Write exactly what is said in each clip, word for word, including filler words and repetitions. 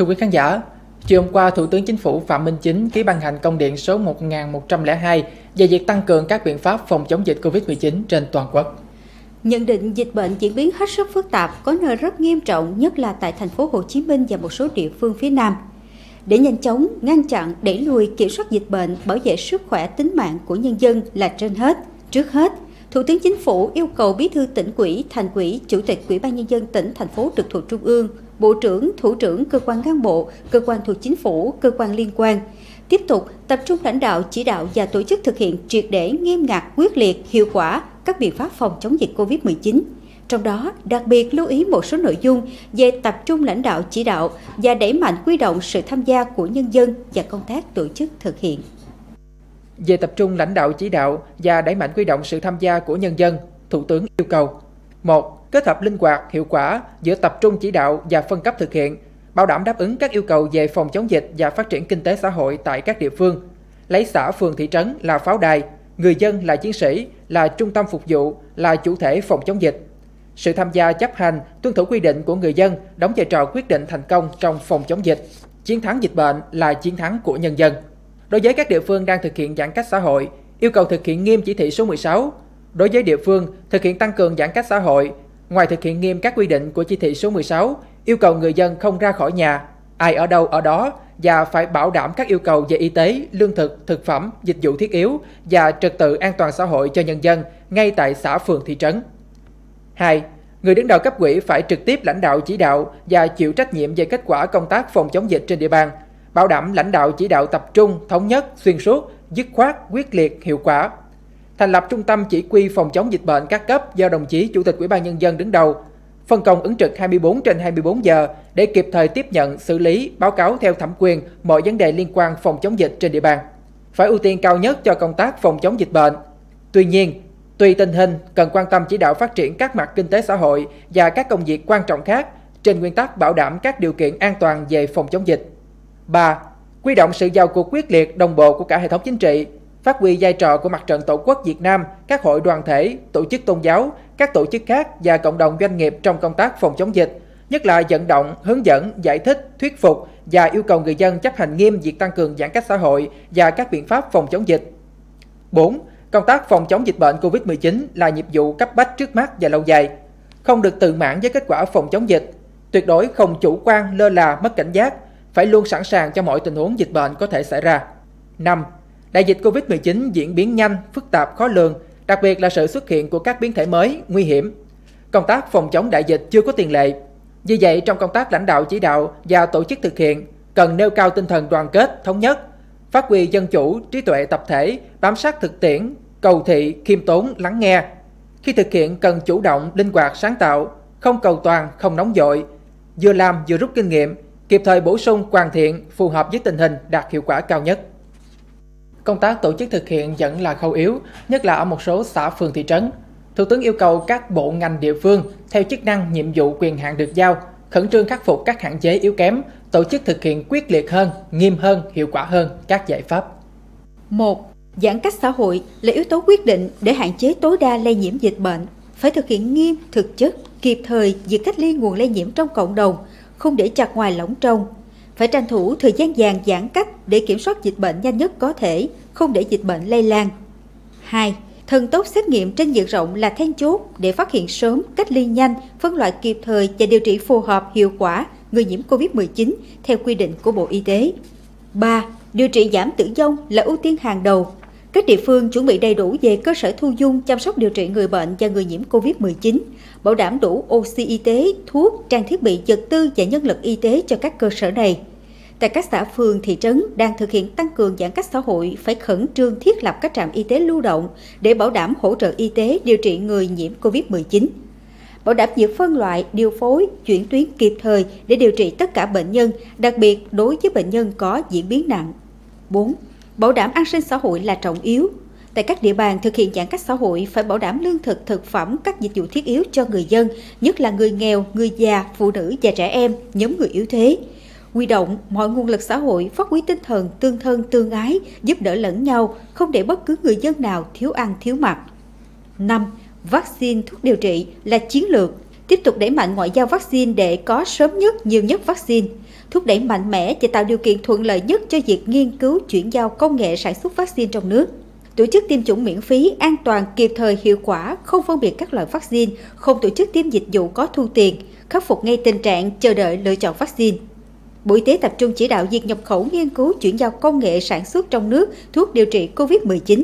Thưa quý khán giả, chiều hôm qua, Thủ tướng Chính phủ Phạm Minh Chính ký ban hành công điện số một nghìn một trăm lẻ hai về việc tăng cường các biện pháp phòng chống dịch Covid mười chín trên toàn quốc. Nhận định dịch bệnh diễn biến hết sức phức tạp, có nơi rất nghiêm trọng, nhất là tại thành phố Hồ Chí Minh và một số địa phương phía Nam. Để nhanh chóng ngăn chặn, đẩy lùi, kiểm soát dịch bệnh, bảo vệ sức khỏe tính mạng của nhân dân là trên hết. Trước hết, Thủ tướng Chính phủ yêu cầu Bí thư Tỉnh ủy, Thành ủy, Chủ tịch Ủy ban Nhân dân tỉnh, thành phố trực thuộc Trung ương, Bộ trưởng, Thủ trưởng cơ quan ngang bộ, cơ quan thuộc Chính phủ, cơ quan liên quan tiếp tục tập trung lãnh đạo, chỉ đạo và tổ chức thực hiện triệt để, nghiêm ngặt, quyết liệt, hiệu quả các biện pháp phòng chống dịch Covid mười chín. Trong đó, đặc biệt lưu ý một số nội dung về tập trung lãnh đạo, chỉ đạo và đẩy mạnh huy động sự tham gia của nhân dân và công tác tổ chức thực hiện. Về tập trung lãnh đạo, chỉ đạo và đẩy mạnh huy động sự tham gia của nhân dân, Thủ tướng yêu cầu: một. Kết hợp linh hoạt, hiệu quả giữa tập trung chỉ đạo và phân cấp thực hiện, bảo đảm đáp ứng các yêu cầu về phòng chống dịch và phát triển kinh tế xã hội tại các địa phương. Lấy xã, phường, thị trấn là pháo đài, người dân là chiến sĩ, là trung tâm phục vụ, là chủ thể phòng chống dịch. Sự tham gia chấp hành, tuân thủ quy định của người dân đóng vai trò quyết định thành công trong phòng chống dịch. Chiến thắng dịch bệnh là chiến thắng của nhân dân. Đối với các địa phương đang thực hiện giãn cách xã hội, yêu cầu thực hiện nghiêm chỉ thị số mười sáu. Đối với địa phương thực hiện tăng cường giãn cách xã hội, ngoài thực hiện nghiêm các quy định của chỉ thị số mười sáu, yêu cầu người dân không ra khỏi nhà, ai ở đâu ở đó và phải bảo đảm các yêu cầu về y tế, lương thực, thực phẩm, dịch vụ thiết yếu và trật tự an toàn xã hội cho nhân dân ngay tại xã, phường, thị trấn. hai. Người đứng đầu cấp ủy phải trực tiếp lãnh đạo, chỉ đạo và chịu trách nhiệm về kết quả công tác phòng chống dịch trên địa bàn, bảo đảm lãnh đạo chỉ đạo tập trung, thống nhất, xuyên suốt, dứt khoát, quyết liệt, hiệu quả. Thành lập trung tâm chỉ huy phòng chống dịch bệnh các cấp do đồng chí Chủ tịch Ủy ban Nhân dân đứng đầu, phân công ứng trực hai mươi bốn trên hai mươi bốn giờ để kịp thời tiếp nhận, xử lý, báo cáo theo thẩm quyền mọi vấn đề liên quan phòng chống dịch trên địa bàn. Phải ưu tiên cao nhất cho công tác phòng chống dịch bệnh. Tuy nhiên, tùy tình hình, cần quan tâm chỉ đạo phát triển các mặt kinh tế xã hội và các công việc quan trọng khác trên nguyên tắc bảo đảm các điều kiện an toàn về phòng chống dịch. ba. Huy động sự vào cuộc quyết liệt, đồng bộ của cả hệ thống chính trị, phát huy vai trò của Mặt trận Tổ quốc Việt Nam, các hội đoàn thể, tổ chức tôn giáo, các tổ chức khác và cộng đồng doanh nghiệp trong công tác phòng chống dịch, nhất là vận động, hướng dẫn, giải thích, thuyết phục và yêu cầu người dân chấp hành nghiêm việc tăng cường giãn cách xã hội và các biện pháp phòng chống dịch. bốn. Công tác phòng chống dịch bệnh Covid mười chín là nhiệm vụ cấp bách trước mắt và lâu dài. Không được tự mãn với kết quả phòng chống dịch, tuyệt đối không chủ quan, lơ là, mất cảnh giác, phải luôn sẵn sàng cho mọi tình huống dịch bệnh có thể xảy ra. năm. Đại dịch Covid mười chín diễn biến nhanh, phức tạp, khó lường, đặc biệt là sự xuất hiện của các biến thể mới, nguy hiểm. Công tác phòng chống đại dịch chưa có tiền lệ. Vì vậy, trong công tác lãnh đạo, chỉ đạo và tổ chức thực hiện, cần nêu cao tinh thần đoàn kết, thống nhất, phát huy dân chủ, trí tuệ tập thể, bám sát thực tiễn, cầu thị, khiêm tốn, lắng nghe. Khi thực hiện cần chủ động, linh hoạt, sáng tạo, không cầu toàn, không nóng vội, vừa làm vừa rút kinh nghiệm, kịp thời bổ sung, hoàn thiện, phù hợp với tình hình, đạt hiệu quả cao nhất. Công tác tổ chức thực hiện vẫn là khâu yếu, nhất là ở một số xã, phường, thị trấn. Thủ tướng yêu cầu các bộ ngành địa phương theo chức năng, nhiệm vụ, quyền hạn được giao, khẩn trương khắc phục các hạn chế yếu kém, tổ chức thực hiện quyết liệt hơn, nghiêm hơn, hiệu quả hơn các giải pháp. một. Giãn cách xã hội là yếu tố quyết định để hạn chế tối đa lây nhiễm dịch bệnh. Phải thực hiện nghiêm, thực chất, kịp thời việc cách ly nguồn lây nhiễm trong cộng đồng, không để chặt ngoài lỏng trong. Phải tranh thủ thời gian vàng giãn cách để kiểm soát dịch bệnh nhanh nhất có thể, không để dịch bệnh lây lan. hai. Thần tốc xét nghiệm trên diện rộng là then chốt để phát hiện sớm, cách ly nhanh, phân loại kịp thời và điều trị phù hợp, hiệu quả người nhiễm Covid mười chín theo quy định của Bộ Y tế. ba. Điều trị giảm tử vong là ưu tiên hàng đầu. Các địa phương chuẩn bị đầy đủ về cơ sở thu dung chăm sóc điều trị người bệnh và người nhiễm Covid mười chín, bảo đảm đủ oxy y tế, thuốc, trang thiết bị vật tư và nhân lực y tế cho các cơ sở này. Tại các xã, phường, thị trấn đang thực hiện tăng cường giãn cách xã hội, phải khẩn trương thiết lập các trạm y tế lưu động để bảo đảm hỗ trợ y tế điều trị người nhiễm Covid mười chín. Bảo đảm việc phân loại, điều phối, chuyển tuyến kịp thời để điều trị tất cả bệnh nhân, đặc biệt đối với bệnh nhân có diễn biến nặng. bốn. Bảo đảm an sinh xã hội là trọng yếu. Tại các địa bàn thực hiện giãn cách xã hội phải bảo đảm lương thực, thực phẩm, các dịch vụ thiết yếu cho người dân, nhất là người nghèo, người già, phụ nữ và trẻ em, nhóm người yếu thế. Huy động mọi nguồn lực xã hội, phát huy tinh thần tương thân tương ái, giúp đỡ lẫn nhau, không để bất cứ người dân nào thiếu ăn thiếu mặc. năm. Vaccine, thuốc điều trị là chiến lược. Tiếp tục đẩy mạnh ngoại giao vaccine để có sớm nhất, nhiều nhất vaccine. thúc đẩy mạnh mẽ và tạo điều kiện thuận lợi nhất cho việc nghiên cứu chuyển giao công nghệ sản xuất vaccine trong nước. Tổ chức tiêm chủng miễn phí, an toàn, kịp thời, hiệu quả, không phân biệt các loại vaccine, không tổ chức tiêm dịch vụ có thu tiền, khắc phục ngay tình trạng chờ đợi lựa chọn vaccine. Bộ Y tế tập trung chỉ đạo việc nhập khẩu, nghiên cứu, chuyển giao công nghệ sản xuất trong nước thuốc điều trị covid mười chín.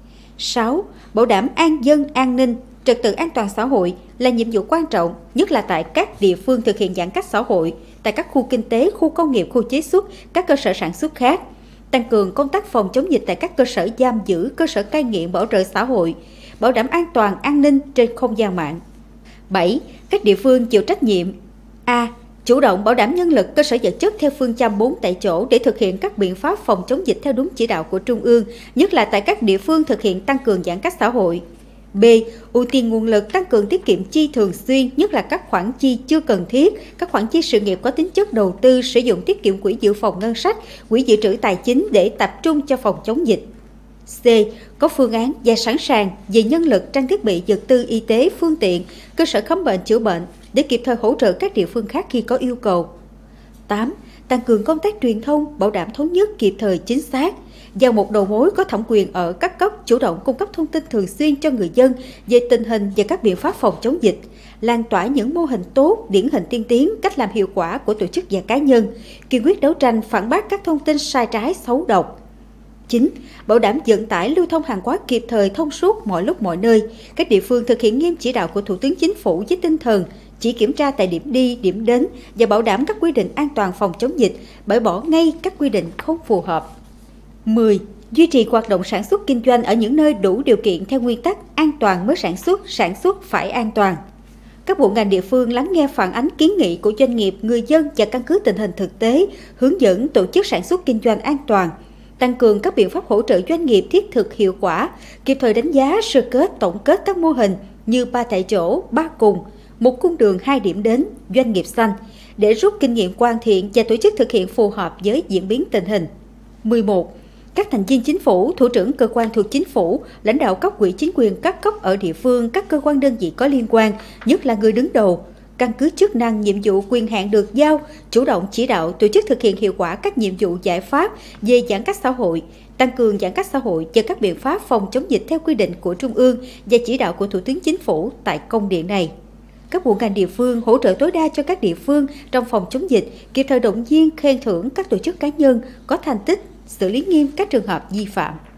sáu. Bảo đảm an dân, an ninh, trật tự an toàn xã hội là nhiệm vụ quan trọng, nhất là tại các địa phương thực hiện giãn cách xã hội, tại các khu kinh tế, khu công nghiệp, khu chế xuất, các cơ sở sản xuất khác. Tăng cường công tác phòng chống dịch tại các cơ sở giam giữ, cơ sở cai nghiện, bảo trợ xã hội, bảo đảm an toàn, an ninh trên không gian mạng. bảy. Các địa phương chịu trách nhiệm A. Chủ động bảo đảm nhân lực, cơ sở vật chất theo phương châm bốn tại chỗ để thực hiện các biện pháp phòng chống dịch theo đúng chỉ đạo của Trung ương, nhất là tại các địa phương thực hiện tăng cường giãn cách xã hội. B. Ưu tiên nguồn lực, tăng cường tiết kiệm chi thường xuyên, nhất là các khoản chi chưa cần thiết, các khoản chi sự nghiệp có tính chất đầu tư, sử dụng tiết kiệm quỹ dự phòng ngân sách, quỹ dự trữ tài chính để tập trung cho phòng chống dịch. C. Có phương án và sẵn sàng về nhân lực, trang thiết bị, vật tư y tế, phương tiện, cơ sở khám bệnh chữa bệnh để kịp thời hỗ trợ các địa phương khác khi có yêu cầu. tám. Tăng cường công tác truyền thông, bảo đảm thống nhất, kịp thời, chính xác. Giao một đầu mối có thẩm quyền ở các cấp chủ động cung cấp thông tin thường xuyên cho người dân về tình hình và các biện pháp phòng chống dịch, lan tỏa những mô hình tốt, điển hình tiên tiến, cách làm hiệu quả của tổ chức và cá nhân, kiên quyết đấu tranh phản bác các thông tin sai trái, xấu độc. chín. Bảo đảm vận tải lưu thông hàng hóa kịp thời, thông suốt mọi lúc mọi nơi. Các địa phương thực hiện nghiêm chỉ đạo của Thủ tướng Chính phủ với tinh thần chỉ kiểm tra tại điểm đi, điểm đến và bảo đảm các quy định an toàn phòng chống dịch, bãi bỏ ngay các quy định không phù hợp. mười. Duy trì hoạt động sản xuất kinh doanh ở những nơi đủ điều kiện theo nguyên tắc an toàn mới sản xuất, sản xuất phải an toàn. Các bộ ngành địa phương lắng nghe phản ánh kiến nghị của doanh nghiệp, người dân và căn cứ tình hình thực tế, hướng dẫn tổ chức sản xuất kinh doanh an toàn, tăng cường các biện pháp hỗ trợ doanh nghiệp thiết thực hiệu quả, kịp thời đánh giá, sơ kết, tổng kết các mô hình như ba tại chỗ, ba cùng, một cung đường, hai điểm đến, doanh nghiệp xanh, để rút kinh nghiệm hoàn thiện và tổ chức thực hiện phù hợp với diễn biến tình hình. mười một. Các thành viên chính phủ, thủ trưởng cơ quan thuộc chính phủ, lãnh đạo cấp ủy chính quyền các cấp ở địa phương, các cơ quan đơn vị có liên quan, nhất là người đứng đầu, căn cứ chức năng, nhiệm vụ, quyền hạn được giao, chủ động chỉ đạo tổ chức thực hiện hiệu quả các nhiệm vụ giải pháp về giãn cách xã hội, tăng cường giãn cách xã hội và các biện pháp phòng chống dịch theo quy định của Trung ương và chỉ đạo của Thủ tướng Chính phủ tại công điện này. Các bộ ngành địa phương hỗ trợ tối đa cho các địa phương trong phòng chống dịch, kịp thời động viên, khen thưởng các tổ chức cá nhân có thành tích, xử lý nghiêm các trường hợp vi phạm.